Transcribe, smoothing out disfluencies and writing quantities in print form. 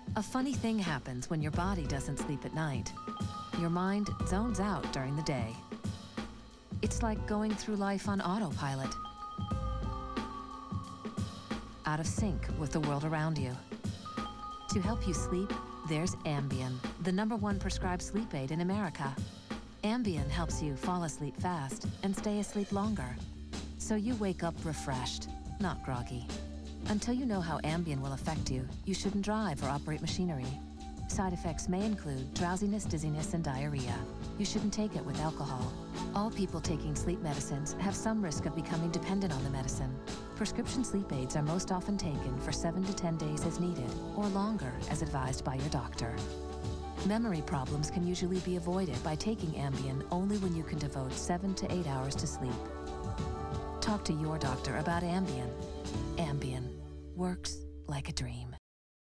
A funny thing happens when your body doesn't sleep at night. Your mind zones out during the day. It's like going through life on autopilot, out of sync with the world around you. To help you sleep, there's Ambien, the #1 prescribed sleep aid in America. Ambien helps you fall asleep fast and stay asleep longer, so you wake up refreshed, not groggy. Until you know how Ambien will affect you, you shouldn't drive or operate machinery. Side effects may include drowsiness, dizziness, and diarrhea. You shouldn't take it with alcohol. All people taking sleep medicines have some risk of becoming dependent on the medicine. Prescription sleep aids are most often taken for 7 to 10 days as needed, or longer as advised by your doctor. Memory problems can usually be avoided by taking Ambien only when you can devote 7 to 8 hours to sleep. Talk to your doctor about Ambien. Ambien works like a dream.